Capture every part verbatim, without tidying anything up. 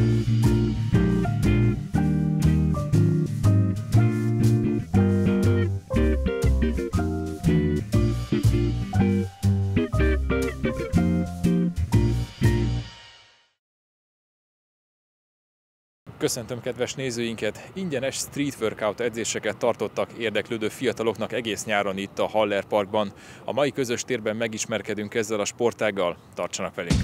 Köszöntöm kedves nézőinket! Ingyenes street workout edzéseket tartottak érdeklődő fiataloknak egész nyáron itt a Haller Parkban. A mai közös térben megismerkedünk ezzel a sportággal. Tartsanak velünk!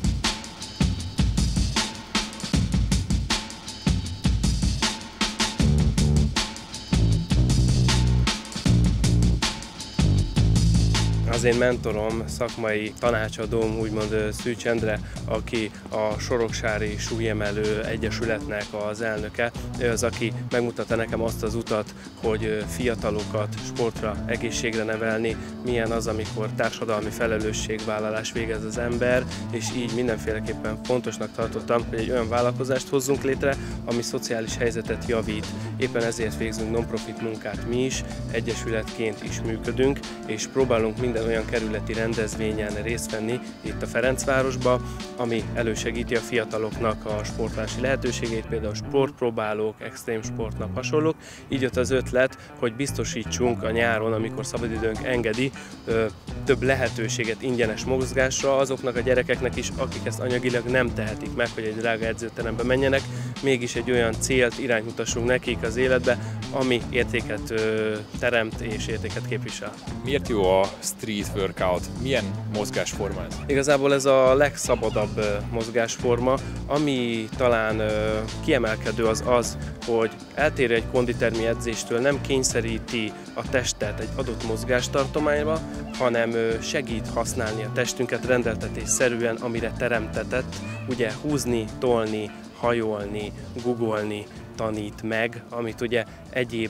Az én mentorom, szakmai tanácsadóm, úgymond Szűcs Endre, aki a Soroksári Súlyemelő Egyesületnek az elnöke. Ő az, aki megmutatta nekem azt az utat, hogy fiatalokat sportra, egészségre nevelni, milyen az, amikor társadalmi felelősségvállalás végez az ember, és így mindenféleképpen fontosnak tartottam, hogy egy olyan vállalkozást hozzunk létre, ami szociális helyzetet javít. Éppen ezért végzünk non-profit munkát mi is, egyesületként is működünk, és próbálunk minden olyan kerületi rendezvényen részt venni itt a Ferencvárosba, ami elősegíti a fiataloknak a sportlási lehetőségét, például sportpróbálók, extrém sportnak hasonlók. Így jött az ötlet, hogy biztosítsunk a nyáron, amikor szabadidőnk engedi, több lehetőséget ingyenes mozgásra azoknak a gyerekeknek is, akik ezt anyagilag nem tehetik meg, hogy egy drága edzőterembe menjenek, mégis egy olyan célt iránymutassunk nekik az életbe, ami értéket teremt és értéket képvisel. Miért jó a street workout? Milyen mozgásforma ez? Igazából ez a legszabadabb mozgásforma, ami talán kiemelkedő az az, hogy eltérő egy konditermi edzéstől, nem kényszeríti a testet egy adott mozgástartományba, hanem segít használni a testünket rendeltetésszerűen, amire teremtetett, ugye húzni, tolni, hajolni, guggolni tanít meg, amit ugye egyéb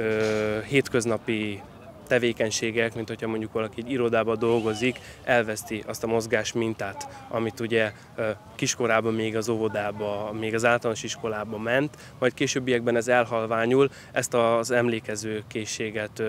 ö, hétköznapi tevékenységek, mint hogyha mondjuk valaki egy irodában dolgozik, elveszti azt a mozgás mintát, amit ugye kiskorában még az óvodába, még az általános iskolába ment, majd későbbiekben ez elhalványul, ezt az emlékező készséget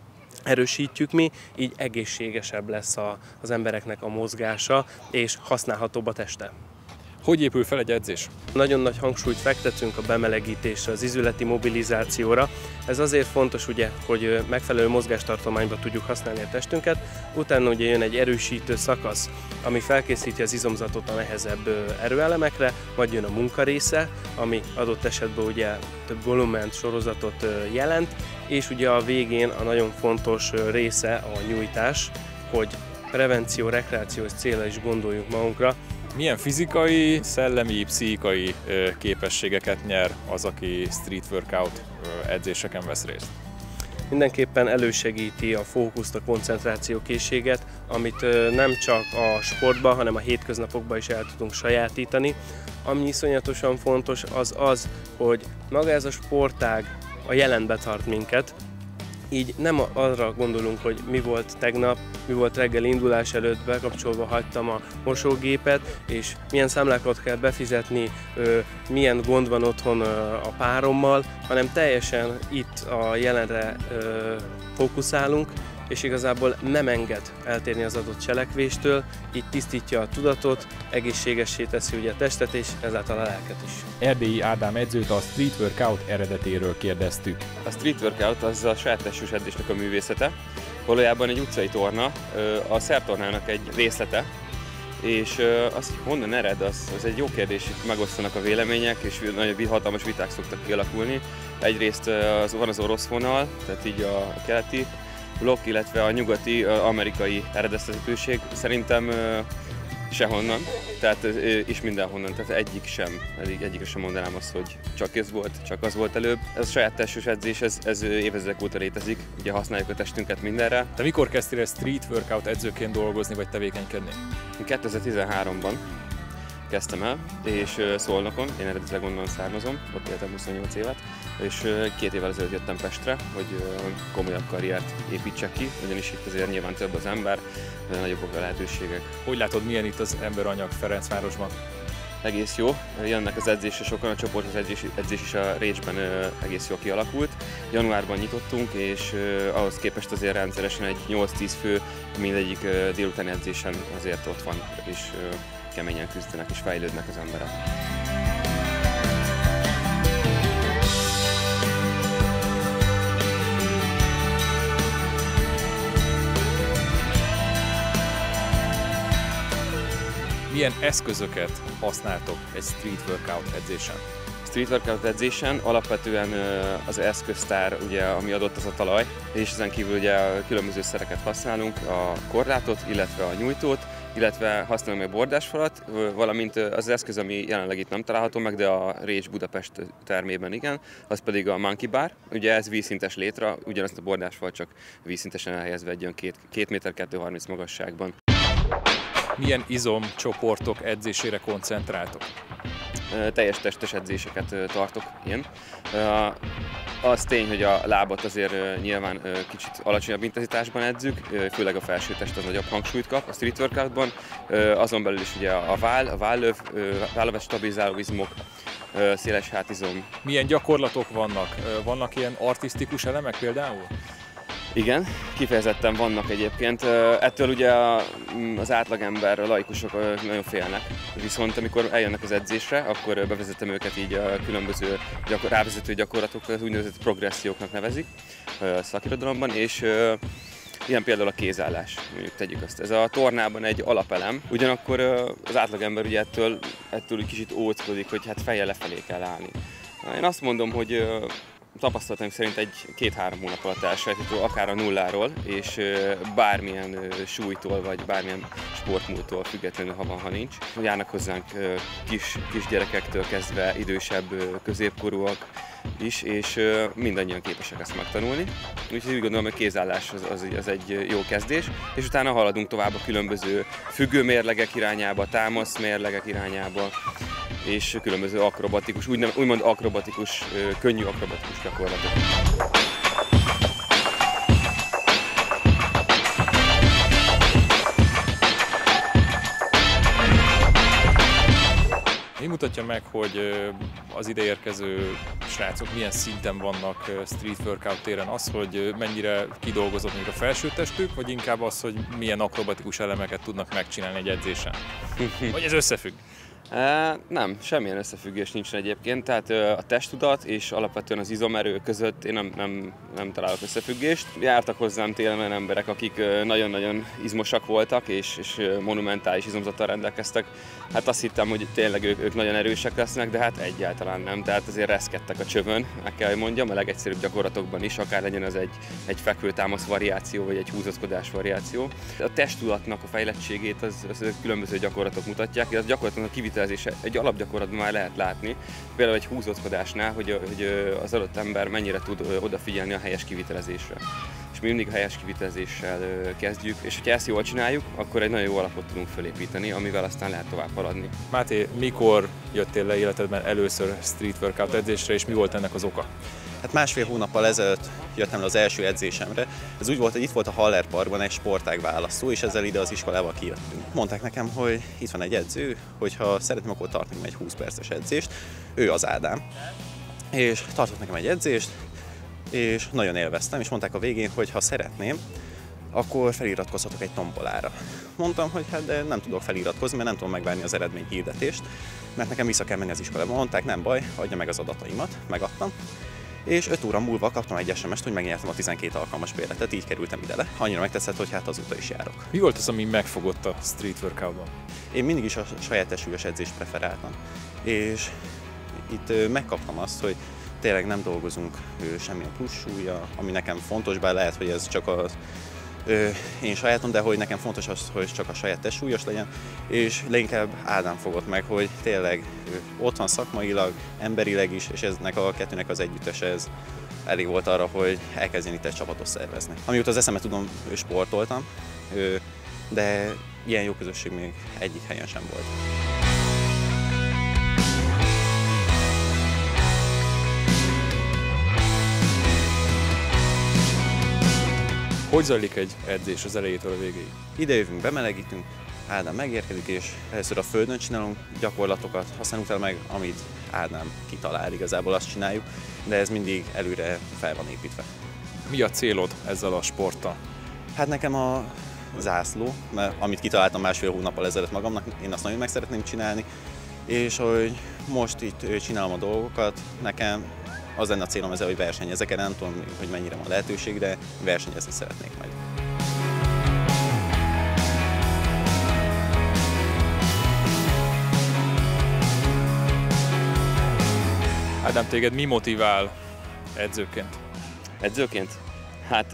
erősítjük mi, így egészségesebb lesz a, az embereknek a mozgása, és használhatóbb a teste. Hogy épül fel egy edzés? Nagyon nagy hangsúlyt fektetünk a bemelegítésre, az izületi mobilizációra. Ez azért fontos, ugye, hogy megfelelő mozgástartományba tudjuk használni a testünket. Utána ugye jön egy erősítő szakasz, ami felkészíti az izomzatot a nehezebb erőelemekre, majd jön a munka része, ami adott esetben ugye több volument, sorozatot jelent, és ugye a végén a nagyon fontos része a nyújtás, hogy prevenció, rekreációs célra is gondoljunk magunkra. Milyen fizikai, szellemi, pszichikai képességeket nyer az, aki street workout edzéseken vesz részt? Mindenképpen elősegíti a fókuszt, a koncentrációkészséget, amit nem csak a sportban, hanem a hétköznapokban is el tudunk sajátítani. Ami iszonyatosan fontos az az, hogy maga ez a sportág a jelenbe tart minket, így nem arra gondolunk, hogy mi volt tegnap, mi volt reggel indulás előtt, bekapcsolva hagytam a mosógépet, és milyen számlákat kell befizetni, milyen gond van otthon a párommal, hanem teljesen itt a jelenre fókuszálunk, és igazából nem enged eltérni az adott cselekvéstől, így tisztítja a tudatot, egészségessé teszi ugye a testet, és ezáltal a lelket is. Erdélyi Ádám edzőt a street workout eredetéről kérdeztük. A street workout az a saját testős edzésnek a művészete. Valójában egy utcai torna, a szertornának egy részlete, és az honnan ered, az, az egy jó kérdés, itt megosztanak a vélemények, és nagyon hatalmas viták szoktak kialakulni. Egyrészt az, van az orosz vonal, tehát így a keleti blokk, illetve a nyugati, amerikai eredeztetőség szerintem sehonnan, tehát és mindenhonnan, tehát egyik sem, egyik, egyik sem mondanám azt, hogy csak ez volt, csak az volt előbb. Ez a saját testős edzés, ez, ez évezredek óta létezik, ugye használjuk a testünket mindenre. Te mikor kezdtél el street workout edzőként dolgozni vagy tevékenykedni? kétezer-tizenháromban kezdtem el, és Szolnokon, én eredetileg onnan származom, ott éltem huszonnyolc évet, és két évvel ezelőtt jöttem Pestre, hogy komolyabb karriert építsek ki, ugyanis itt azért nyilván több az ember, nagyobbak a lehetőségek. Hogy látod, milyen itt az emberanyag Ferencvárosban? Egész jó, jönnek az edzésre sokan, a csoportos edzés, edzés is a Récsben egész jól kialakult. Januárban nyitottunk, és ahhoz képest azért rendszeresen egy nyolc-tíz fő mindegyik délutáni edzésen azért ott van, és keményen küzdenek és fejlődnek az emberek. Milyen eszközöket használtok egy street workout edzésen? Street workout edzésen alapvetően az eszköztár, ugye, ami adott, az a talaj, és ezen kívül ugye különböző szereket használunk, a korlátot, illetve a nyújtót, illetve használunk meg bordásfalat, valamint az eszköz, ami jelenleg itt nem található meg, de a Rage Budapest termében igen, az pedig a Monkey Bar. Ugye ez vízszintes létre, ugyanazt a bordásfal csak vízszintesen elhelyezve egy olyan két méter kettő harminc magasságban. Milyen izomcsoportok edzésére koncentráltok? Teljes testes edzéseket tartok én. Az tény, hogy a lábat azért nyilván kicsit alacsonyabb intenzitásban edzük, főleg a felső test az nagyobb hangsúlyt kap a street workoutban. Azon belül is ugye a váll, a vállöv, vállöves stabilizáló izmok, széles hátizom. Milyen gyakorlatok vannak? Vannak ilyen artisztikus elemek például? Igen, kifejezetten vannak egyébként. Ettől ugye az átlagember, a laikusok nagyon félnek. Viszont amikor eljönnek az edzésre, akkor bevezetem őket így a különböző gyakor- rávezető gyakorlatokra, az úgynevezett progresszióknak nevezik a szakirodalomban, és ilyen például a kézállás, mondjuk tegyük azt. Ez a tornában egy alapelem, ugyanakkor az átlagember ugye ettől, ettől kicsit óckodik, hogy hát fejjel lefelé kell állni. Én azt mondom, hogy tapasztalataim szerint egy két-három hónap alatt elsajátító, akár a nulláról, és bármilyen súlytól, vagy bármilyen sportmódtól függetlenül, ha van, ha nincs. Járnak hozzánk kis, kisgyerekektől kezdve idősebb középkorúak is, és mindannyian képesek ezt megtanulni. Úgyhogy úgy gondolom, hogy kézállás az, az, az egy jó kezdés, és utána haladunk tovább a különböző függőmérlegek irányába, támaszmérlegek irányába, és különböző akrobatikus, úgymond akrobatikus, könnyű akrobatikus gyakorlatok. Mi mutatja meg, hogy az ideérkező srácok milyen szinten vannak street workout téren? Az, hogy mennyire kidolgozott még a felsőtestük, vagy inkább az, hogy milyen akrobatikus elemeket tudnak megcsinálni egy edzésen? Vagy ez összefügg? E, nem, semmilyen összefüggés nincsen egyébként, tehát a testtudat és alapvetően az izomerő között én nem, nem, nem találok összefüggést. Jártak hozzám télen olyan emberek, akik nagyon-nagyon izmosak voltak és, és monumentális izomzattal rendelkeztek. Hát azt hittem, hogy tényleg ők, ők nagyon erősek lesznek, de hát egyáltalán nem. Tehát azért reszkedtek a csövön, meg kell, hogy mondjam, a legegyszerűbb gyakorlatokban is, akár legyen az egy, egy fekvőtámasz variáció, vagy egy húzatkodás variáció. A testtudatnak a fejlettségét az, az különböző gyakorlatok mutatják, és az gyakorlatnak a kivitelezése egy alapgyakorlatban már lehet látni, például egy húzatkodásnál, hogy, hogy az adott ember mennyire tud odafigyelni a helyes kivitelezésre. És mi mindig a helyes kivitelezéssel kezdjük, és hogyha ezt jól csináljuk, akkor egy nagyon jó alapot tudunk felépíteni, amivel aztán lehet tovább haladni. Máté, mikor jöttél le életedben először street workout edzésre, és mi volt ennek az oka? Hát másfél hónappal ezelőtt jöttem le az első edzésemre. Ez úgy volt, hogy itt volt a Haller Parkban egy sportág választó, és ezzel ide az iskolával kijöttünk. Mondták nekem, hogy itt van egy edző, hogyha szeretném, akkor tartani egy húsz perces edzést. Ő az Ádám. És tartott nekem egy edzést, és nagyon élveztem, és mondták a végén, hogy ha szeretném, akkor feliratkozhatok egy tombolára. Mondtam, hogy hát de nem tudok feliratkozni, mert nem tudom megvárni az eredményhirdetést, mert nekem vissza kell menni az iskolába. Mondták, nem baj, adja meg az adataimat, megadtam. És öt óra múlva kaptam egy es em est, hogy megnyertem a tizenkét alkalmas bérletet, így kerültem ide le. Annyira megtetszett, hogy hát azóta is járok. Mi volt az, ami megfogott a street workoutban? Én mindig is a saját testsúlyos edzést preferáltam. És itt megkaptam azt, hogy tényleg nem dolgozunk semmilyen plusz súlya, ami nekem fontos, bár lehet, hogy ez csak az ö, én sajátom, de hogy nekem fontos az, hogy csak a saját testsúlyos legyen, és leginkább Ádám fogott meg, hogy tényleg ott van szakmailag, emberileg is, és eznek a kettőnek az együttese, ez elég volt arra, hogy elkezdjen itt egy csapatot szervezni. Amióta az eszemet tudom, sportoltam, de ilyen jó közösség még egyik helyen sem volt. Hogy zajlik egy edzés az elejétől a végéig? Ide jövünk, bemelegítünk, Ádám megérkezik, és először a földön csinálunk gyakorlatokat, aztán utána meg, amit Ádám kitalál, igazából azt csináljuk, de ez mindig előre fel van építve. Mi a célod ezzel a sporttal? Hát nekem a zászló, mert amit kitaláltam másfél hónappal ezelőtt magamnak, én azt nagyon meg szeretném csinálni, és hogy most itt csinálom a dolgokat, nekem az lenne a célom ezzel, hogy versenyezek, nem tudom, hogy mennyire van lehetőség, de versenyezni szeretnék majd. Ádám, téged mi motivál edzőként? Edzőként? Hát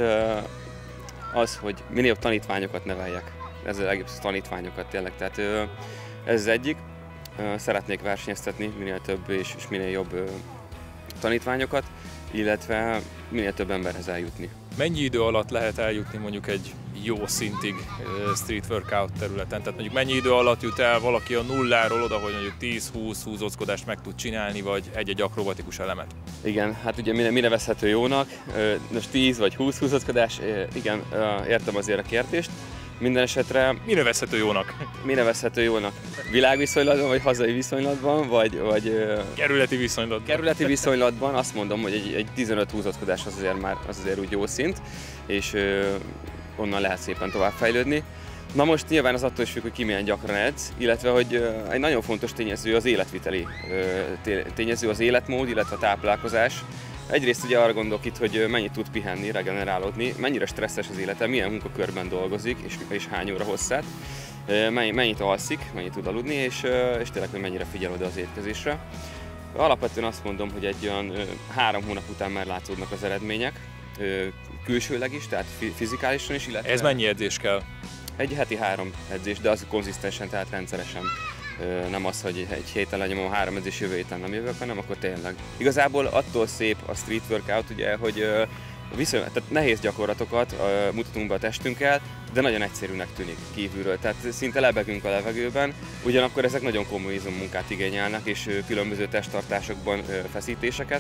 az, hogy minél jobb tanítványokat neveljek. Ez a legjobb, tanítványokat tényleg. Tehát ez az egyik. Szeretnék versenyeztetni minél több és, és minél jobb tanítványokat, illetve minél több emberhez eljutni. Mennyi idő alatt lehet eljutni mondjuk egy jó szintig street workout területen? Tehát mondjuk mennyi idő alatt jut el valaki a nulláról oda, hogy mondjuk tíz-húsz húzóckodást meg tud csinálni, vagy egy-egy akrobatikus elemet? Igen, hát ugye mire, mire veszhető jónak, most tíz vagy húsz húzóckodás, igen, értem azért a kérdést. Minden esetre... Mire veszhető jónak? Mire veszhető jónak? Világviszonylatban, vagy hazai viszonylatban, vagy... vagy kerületi viszonylatban. Kerületi viszonylatban azt mondom, hogy egy, egy tizenöt húzóckodás az azért már az azért úgy jó szint, és ö, onnan lehet szépen továbbfejlődni. Na most nyilván az attól is függ, hogy ki milyen gyakran edz, illetve hogy ö, egy nagyon fontos tényező az életviteli ö, tényező, az életmód, illetve a táplálkozás. Egyrészt ugye arra gondolok itt, hogy mennyit tud pihenni, regenerálódni, mennyire stresszes az élete, milyen munkakörben dolgozik, és, és hány óra hosszát, mennyit alszik, mennyit tud aludni, és, és tényleg, hogy mennyire figyel oda az étkezésre. Alapvetően azt mondom, hogy egy olyan három hónap után már látszódnak az eredmények, külsőleg is, tehát fizikálisan is, illetve... Ez mennyi edzés kell? Egy heti három edzés, de az konzisztensen, tehát rendszeresen. Nem az, hogy egy héten lenyomom három edzés, jövő héten nem jövök, hanem akkor tényleg. Igazából attól szép a street workout, ugye, hogy viszony, tehát nehéz gyakorlatokat mutatunk be a testünkkel, de nagyon egyszerűnek tűnik kívülről. Tehát szinte lebegünk a levegőben, ugyanakkor ezek nagyon komoly izommunkát igényelnek, és különböző testtartásokban feszítéseket.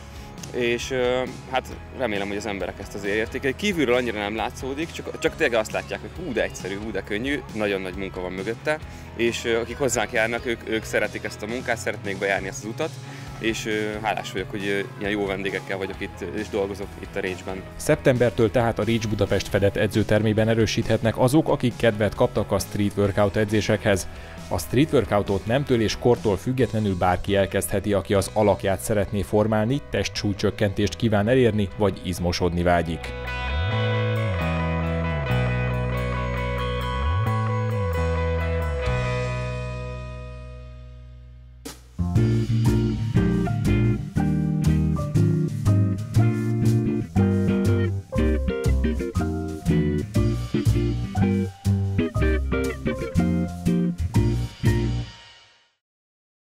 És hát remélem, hogy az emberek ezt azért értékelik. Kívülről annyira nem látszódik, csak, csak tényleg azt látják, hogy hú, de egyszerű, hú, de könnyű, nagyon nagy munka van mögötte, és akik hozzánk járnak, ők, ők szeretik ezt a munkát, szeretnék bejárni ezt az utat, és hálás vagyok, hogy ilyen jó vendégekkel vagyok itt, és dolgozok itt a Rage-ben. Szeptembertől tehát a Rage Budapest fedett edzőtermében erősíthetnek azok, akik kedvet kaptak a street workout edzésekhez. A street workoutot nemtől és kortól függetlenül bárki elkezdheti, aki az alakját szeretné formálni, testsúlycsökkentést kíván elérni, vagy izmosodni vágyik.